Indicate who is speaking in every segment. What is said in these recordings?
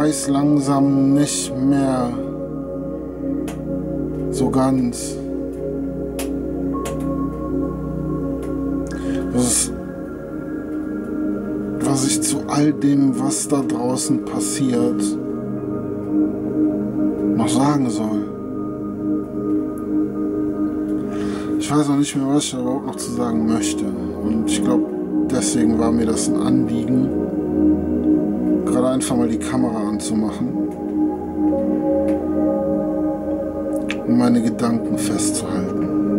Speaker 1: weiß langsam nicht mehr so ganz, was ich zu all dem, was da draußen passiert, noch sagen soll. Ich weiß auch nicht mehr, was ich überhaupt noch zu sagen möchte. Und ich glaube, deswegen war mir das ein Anliegen, gerade einfach mal die Kamera anzumachen, um meine Gedanken festzuhalten.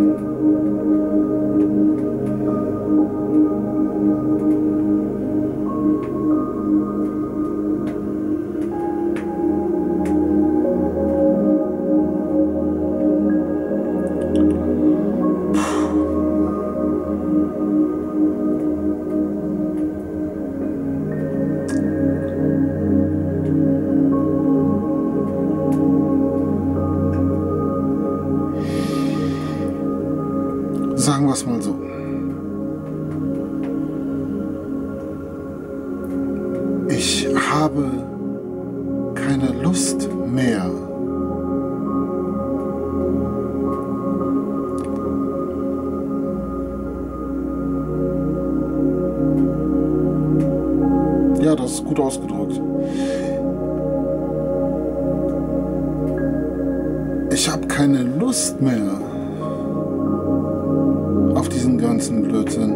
Speaker 1: Sagen wir es mal so. Ich habe keine Lust mehr, ja, das ist gut ausgedrückt. Ich habe keine Lust mehr auf diesen ganzen Blödsinn.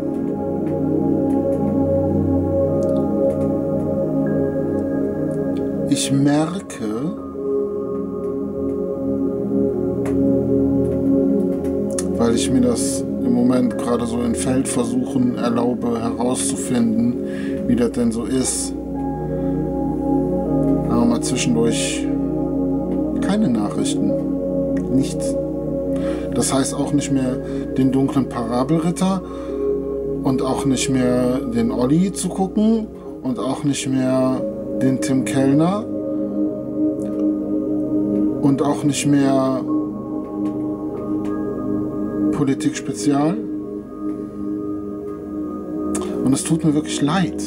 Speaker 1: Ich merke, weil ich mir das im Moment gerade so in Feldversuchen erlaube herauszufinden, wie das denn so ist, aber mal zwischendurch keine Nachrichten, nichts. Das heißt auch nicht mehr den dunklen Parabelritter und auch nicht mehr den Olli zu gucken und auch nicht mehr den Tim Kellner und auch nicht mehr Politik Spezial. Und es tut mir wirklich leid.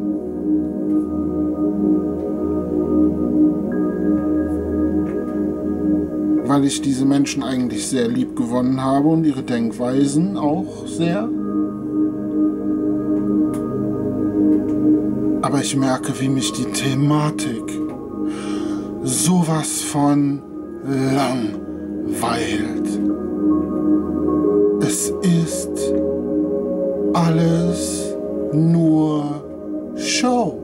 Speaker 1: Weil ich diese Menschen eigentlich sehr lieb gewonnen habe und ihre Denkweisen auch sehr. Aber ich merke, wie mich die Thematik sowas von langweilt. Es ist alles nur Show.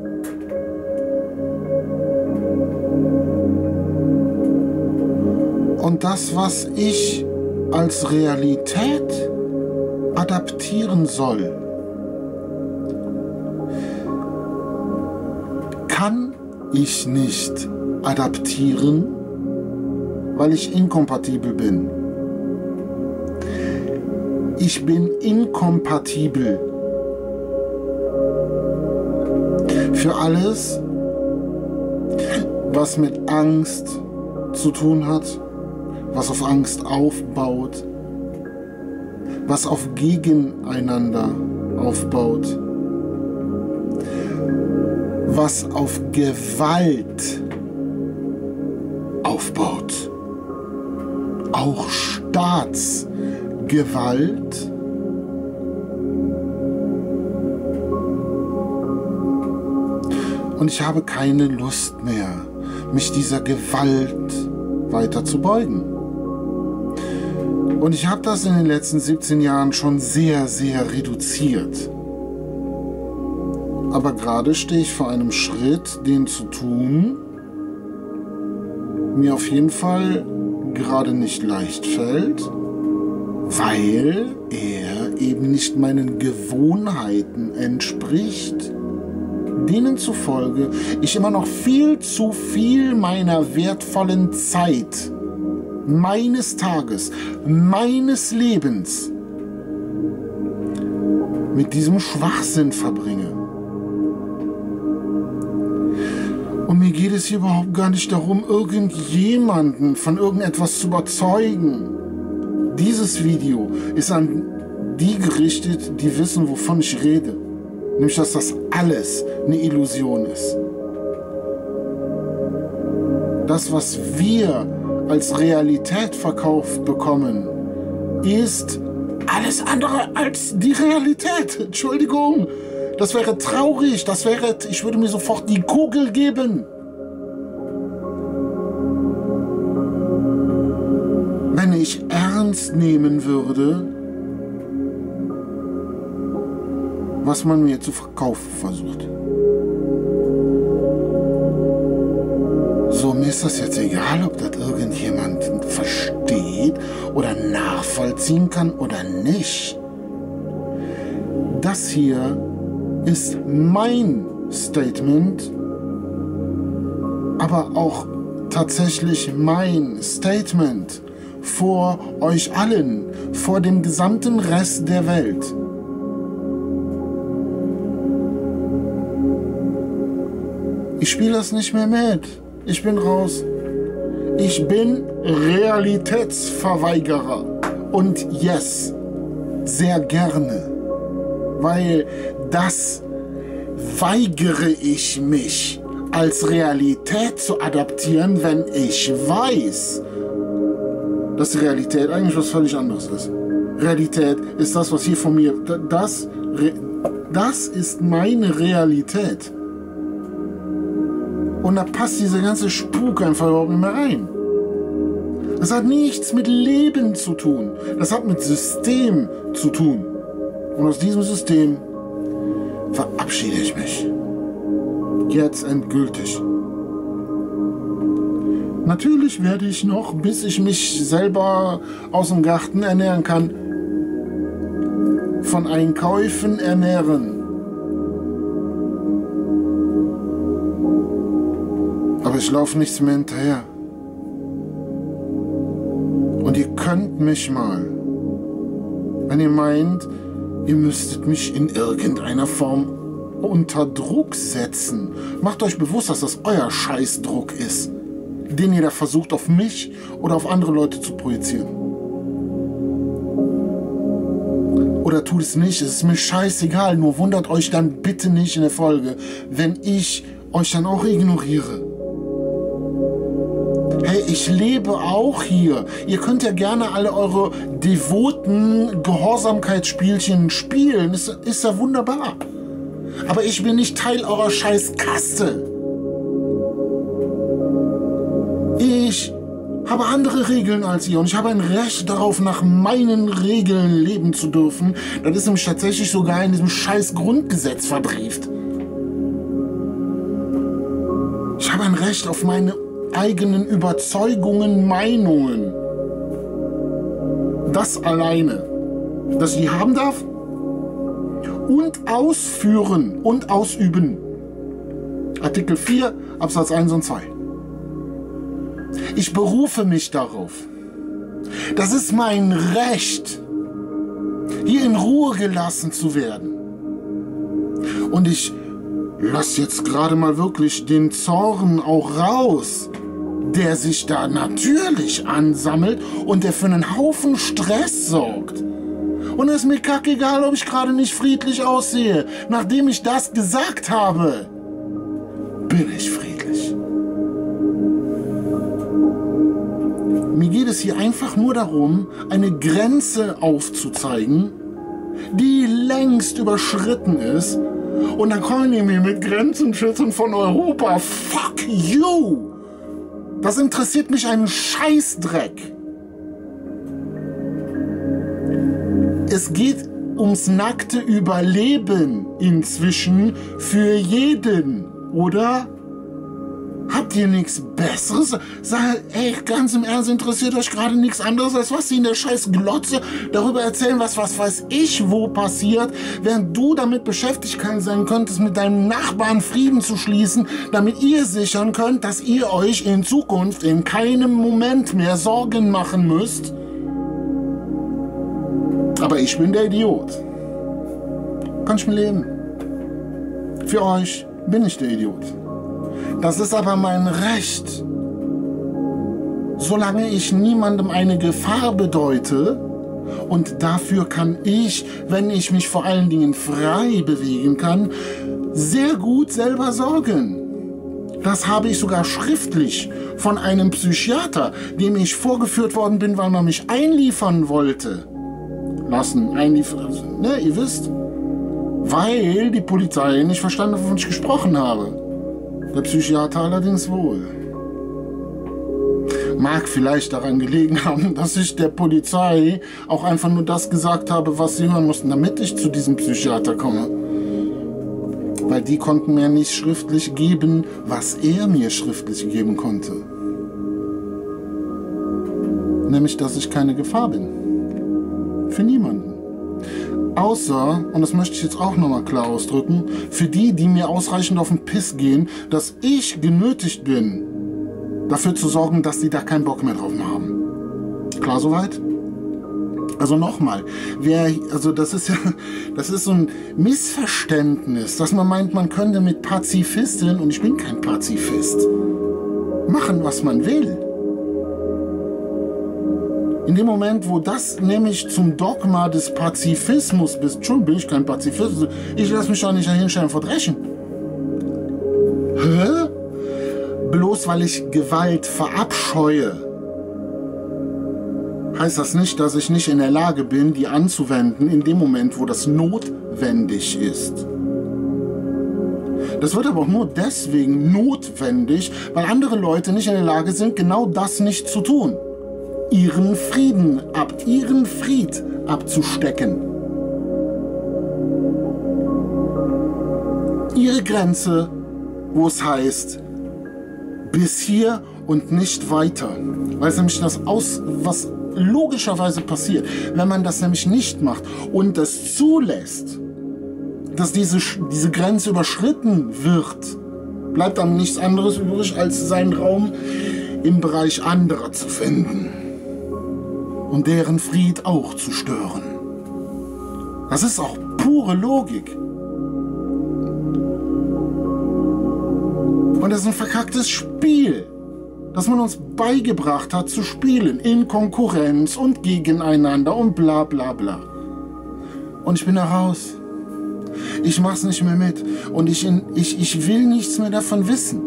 Speaker 1: Und das, was ich als Realität adaptieren soll, kann ich nicht adaptieren, weil ich inkompatibel bin. Ich bin inkompatibel für alles, was mit Angst zu tun hat, was auf Angst aufbaut, was auf Gegeneinander aufbaut, was auf Gewalt aufbaut, auch Staatsgewalt, und ich habe keine Lust mehr, mich dieser Gewalt weiter zu beugen. Und ich habe das in den letzten 17 Jahren schon sehr, sehr reduziert. Aber gerade stehe ich vor einem Schritt, den zu tun, mir auf jeden Fall gerade nicht leicht fällt, weil er eben nicht meinen Gewohnheiten entspricht, denen zufolge ich immer noch viel zu viel meiner wertvollen Zeit, meines Tages, meines Lebens mit diesem Schwachsinn verbringe. Und mir geht es hier überhaupt gar nicht darum, irgendjemanden von irgendetwas zu überzeugen. Dieses Video ist an die gerichtet, die wissen, wovon ich rede. Nämlich, dass das alles eine Illusion ist. das, was wir als Realität verkauft bekommen, ist alles andere als die Realität. Entschuldigung, das wäre traurig, ich würde mir sofort die Kugel geben. Wenn ich ernst nehmen würde, was man mir zu verkaufen versucht. So, mir ist das jetzt egal, ob das irgendjemand versteht oder nachvollziehen kann oder nicht. Das hier ist mein Statement, aber auch tatsächlich mein Statement vor euch allen, vor dem gesamten Rest der Welt. Ich spiele das nicht mehr mit. Ich bin raus. Ich bin Realitätsverweigerer. Und yes, sehr gerne. Weil das weigere ich mich, als Realität zu adaptieren, wenn ich weiß, dass die Realität eigentlich was völlig anderes ist. Realität ist das, was hier von mir... Das ist meine Realität. Und da passt diese ganze Spuk einfach überhaupt nicht mehr rein. Das hat nichts mit Leben zu tun. Das hat mit System zu tun. Und aus diesem System verabschiede ich mich. Jetzt endgültig. Natürlich werde ich noch, bis ich mich selber aus dem Garten ernähren kann, von Einkäufen ernähren. Aber ich laufe nichts mehr hinterher. Und ihr könnt mich mal, wenn ihr meint, ihr müsstet mich in irgendeiner Form unter Druck setzen. Macht euch bewusst, dass das euer Scheißdruck ist, den ihr da versucht auf mich oder auf andere Leute zu projizieren. Oder tut es nicht, es ist mir scheißegal, nur wundert euch dann bitte nicht in der Folge, wenn ich euch dann auch ignoriere. Hey, ich lebe auch hier. Ihr könnt ja gerne alle eure devoten Gehorsamkeitsspielchen spielen. Ist ja wunderbar. Aber ich bin nicht Teil eurer Scheißkaste. Ich habe andere Regeln als ihr und ich habe ein Recht darauf, nach meinen Regeln leben zu dürfen. Das ist nämlich tatsächlich sogar in diesem scheiß Grundgesetz verbrieft. Ich habe ein Recht auf meine eigenen Überzeugungen, Meinungen. Das alleine, dass ich die haben darf und ausführen und ausüben. Artikel 4, Absatz 1 und 2. Ich berufe mich darauf. Das ist mein Recht, hier in Ruhe gelassen zu werden. Und ich lasse jetzt gerade mal wirklich den Zorn auch raus, der sich da natürlich ansammelt und der für einen Haufen Stress sorgt. Und es ist mir kackegal, ob ich gerade nicht friedlich aussehe. Nachdem ich das gesagt habe, bin ich friedlich. Mir geht es hier einfach nur darum, eine Grenze aufzuzeigen, die längst überschritten ist. Und dann kommen die mir mit Grenzenschützern von Europa. Fuck you! Das interessiert mich einen Scheißdreck. Es geht ums nackte Überleben inzwischen für jeden, oder? Habt ihr nichts Besseres? Ey, ganz im Ernst, interessiert euch gerade nichts anderes, als was sie in der scheiß Glotze darüber erzählen, was weiß ich wo passiert, während du damit beschäftigt sein könntest, mit deinem Nachbarn Frieden zu schließen, damit ihr sichern könnt, dass ihr euch in Zukunft in keinem Moment mehr Sorgen machen müsst. Aber ich bin der Idiot. Kann ich mir leben. Für euch bin ich der Idiot. Das ist aber mein Recht. Solange ich niemandem eine Gefahr bedeute, und dafür kann ich, wenn ich mich vor allen Dingen frei bewegen kann, sehr gut selber sorgen. Das habe ich sogar schriftlich von einem Psychiater, dem ich vorgeführt worden bin, weil man mich einliefern wollte. Einliefern, ne, ihr wisst. Weil die Polizei nicht verstanden hat, wovon ich gesprochen habe. Der Psychiater allerdings wohl. Mag vielleicht daran gelegen haben, dass ich der Polizei auch einfach nur das gesagt habe, was sie hören mussten, damit ich zu diesem Psychiater komme. Weil die konnten mir nicht schriftlich geben, was er mir schriftlich geben konnte. Nämlich, dass ich keine Gefahr bin. Für niemanden. Außer, und das möchte ich jetzt auch nochmal klar ausdrücken, für die, die mir ausreichend auf den Piss gehen, dass ich genötigt bin, dafür zu sorgen, dass sie da keinen Bock mehr drauf haben. Klar soweit? Also nochmal, das ist so ein Missverständnis, dass man meint, man könnte mit Pazifistin, und ich bin kein Pazifist, machen, was man will. In dem Moment, wo das nämlich zum Dogma des Pazifismus bist, schon bin ich kein Pazifist, ich lasse mich doch nicht hinstellen und verdreschen. Hä? Bloß weil ich Gewalt verabscheue, heißt das nicht, dass ich nicht in der Lage bin, die anzuwenden in dem Moment, wo das notwendig ist. Das wird aber auch nur deswegen notwendig, weil andere Leute nicht in der Lage sind, genau das nicht zu tun. Ihren Fried abzustecken. Ihre Grenze, wo es heißt, bis hier und nicht weiter. Weil es nämlich was logischerweise passiert, wenn man das nämlich nicht macht und es zulässt, dass diese Grenze überschritten wird, bleibt dann nichts anderes übrig, als seinen Raum im Bereich anderer zu finden und deren Fried auch zu stören. Das ist auch pure Logik. Und das ist ein verkacktes Spiel, das man uns beigebracht hat zu spielen, in Konkurrenz und gegeneinander und bla bla bla. Und ich bin da raus. Ich mach's nicht mehr mit und ich will nichts mehr davon wissen.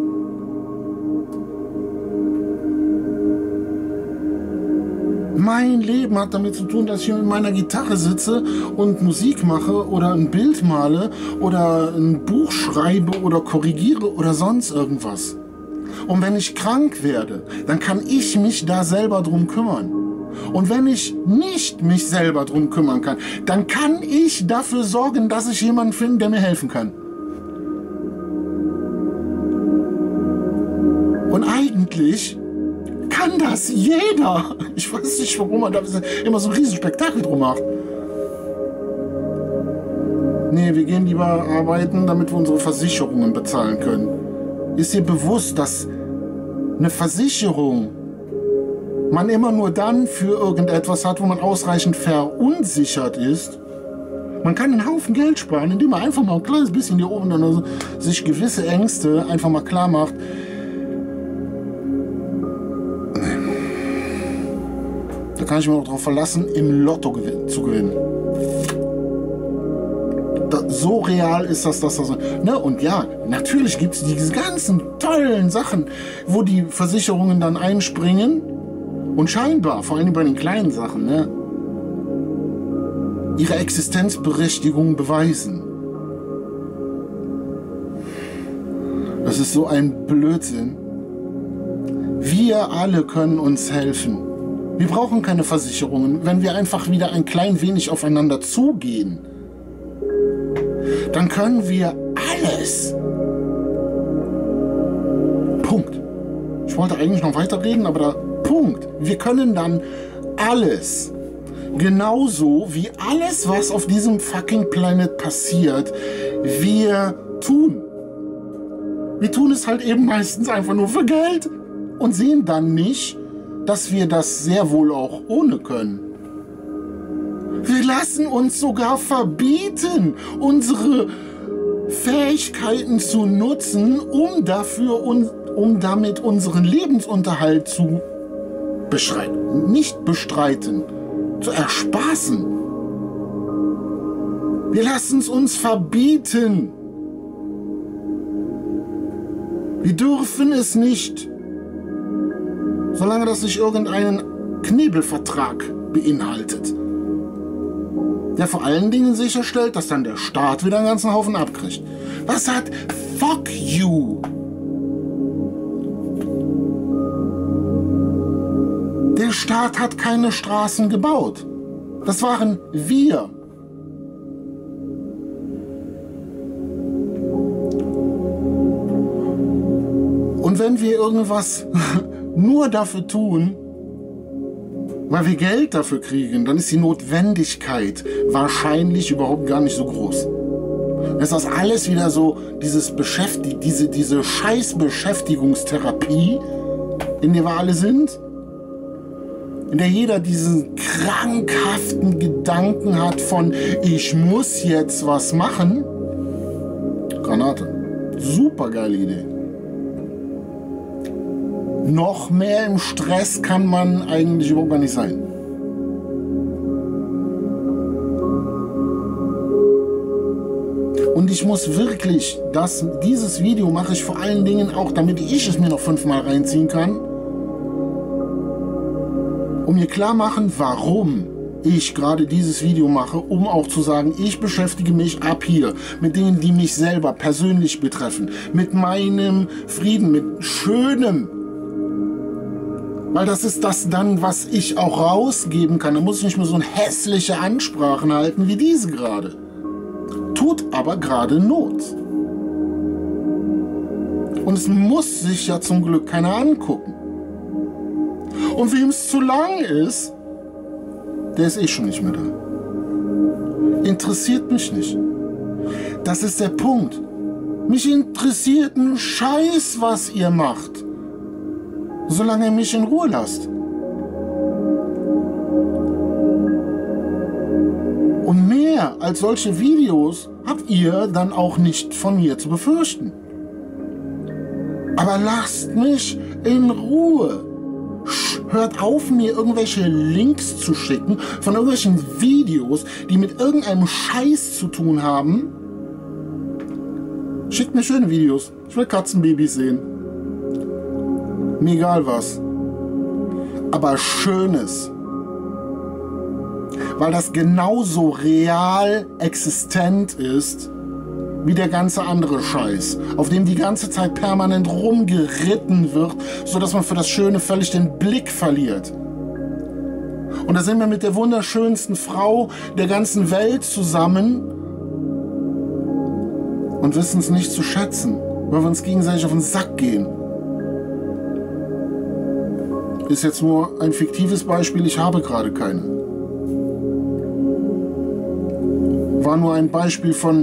Speaker 1: Mein Leben hat damit zu tun, dass ich mit meiner Gitarre sitze und Musik mache oder ein Bild male oder ein Buch schreibe oder korrigiere oder sonst irgendwas. Und wenn ich krank werde, dann kann ich mich da selber drum kümmern. Und wenn ich nicht mich selber drum kümmern kann, dann kann ich dafür sorgen, dass ich jemanden finde, der mir helfen kann. Und eigentlich kann das jeder. Ich weiß nicht, warum man da immer so ein Riesenspektakel drum macht. Nee, wir gehen lieber arbeiten, damit wir unsere Versicherungen bezahlen können. Ist dir bewusst, dass eine Versicherung man immer nur dann für irgendetwas hat, wo man ausreichend verunsichert ist? Man kann einen Haufen Geld sparen, indem man einfach mal ein kleines bisschen hier oben dann sich gewisse Ängste einfach mal klar macht. Da kann ich mich auch darauf verlassen, im Lotto zu gewinnen. So real ist das. Ne? Und ja, natürlich gibt es diese ganzen tollen Sachen, wo die Versicherungen dann einspringen und scheinbar, vor allem bei den kleinen Sachen, ne, ihre Existenzberechtigung beweisen. Das ist so ein Blödsinn. Wir alle können uns helfen. Wir brauchen keine Versicherungen, wenn wir einfach wieder ein klein wenig aufeinander zugehen. Dann können wir alles. Punkt. Ich wollte eigentlich noch weiterreden, aber Punkt. Wir können dann alles. Genauso wie alles, was auf diesem fucking Planet passiert, wir tun. Wir tun es halt eben meistens einfach nur für Geld und sehen dann nicht, dass wir das sehr wohl auch ohne können. Wir lassen uns sogar verbieten, unsere Fähigkeiten zu nutzen, um damit unseren Lebensunterhalt zu zu erspaßen. Wir lassen es uns verbieten. Wir dürfen es nicht. Solange das nicht irgendeinen Knebelvertrag beinhaltet. Der vor allen Dingen sicherstellt, dass dann der Staat wieder einen ganzen Haufen abkriegt. Was hat Fuck you? Der Staat hat keine Straßen gebaut. Das waren wir. Und wenn wir irgendwas nur dafür tun, weil wir Geld dafür kriegen, dann ist die Notwendigkeit wahrscheinlich überhaupt gar nicht so groß. Ist das alles wieder so diese Scheiß-Beschäftigungstherapie, in der wir alle sind? In der jeder diesen krankhaften Gedanken hat von, ich muss jetzt was machen. Granate. Super geile Idee. Noch mehr im Stress kann man eigentlich überhaupt gar nicht sein. Und ich muss wirklich, dieses Video mache ich vor allen Dingen auch, damit ich es mir noch 5-mal reinziehen kann, um mir klar machen, warum ich gerade dieses Video mache, um auch zu sagen, ich beschäftige mich ab hier mit Dingen, die mich selber persönlich betreffen, mit meinem Frieden, mit Schönem. Weil das ist das dann, was ich auch rausgeben kann. Da muss ich nicht mehr so hässliche Ansprachen halten wie diese gerade. Tut aber gerade Not. Und es muss sich ja zum Glück keiner angucken. Und wem es zu lang ist, der ist eh schon nicht mehr da. Interessiert mich nicht. Das ist der Punkt. Mich interessiert ein Scheiß, was ihr macht. Solange ihr mich in Ruhe lasst. Und mehr als solche Videos habt ihr dann auch nicht von mir zu befürchten. Aber lasst mich in Ruhe. Hört auf, mir irgendwelche Links zu schicken von irgendwelchen Videos, die mit irgendeinem Scheiß zu tun haben. Schickt mir schöne Videos. Ich will Katzenbabys sehen. Mir egal was. Aber Schönes. Weil das genauso real existent ist, wie der ganze andere Scheiß, auf dem die ganze Zeit permanent rumgeritten wird, sodass man für das Schöne völlig den Blick verliert. Und da sind wir mit der wunderschönsten Frau der ganzen Welt zusammen und wissen es nicht zu schätzen, weil wir uns gegenseitig auf den Sack gehen. Ist jetzt nur ein fiktives Beispiel, ich habe gerade keine. War nur ein Beispiel von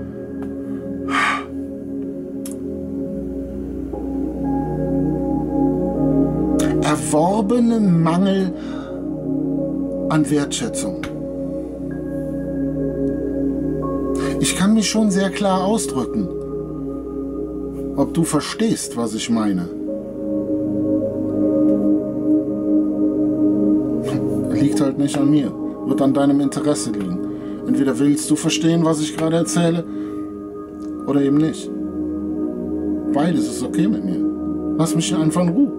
Speaker 1: erworbenem Mangel an Wertschätzung. Ich kann mich schon sehr klar ausdrücken, ob du verstehst, was ich meine. Liegt halt nicht an mir, wird an deinem Interesse liegen. Entweder willst du verstehen, was ich gerade erzähle, oder eben nicht. Beides ist okay mit mir. Lass mich hier einfach in Ruhe.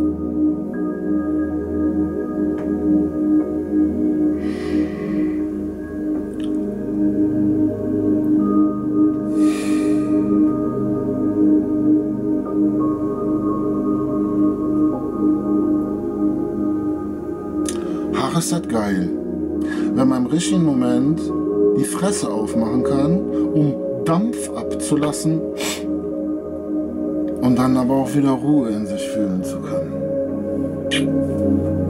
Speaker 1: Ach, ist das geil, wenn man im richtigen Moment die Fresse aufmachen kann, um Dampf abzulassen und dann aber auch wieder Ruhe in sich fühlen zu können.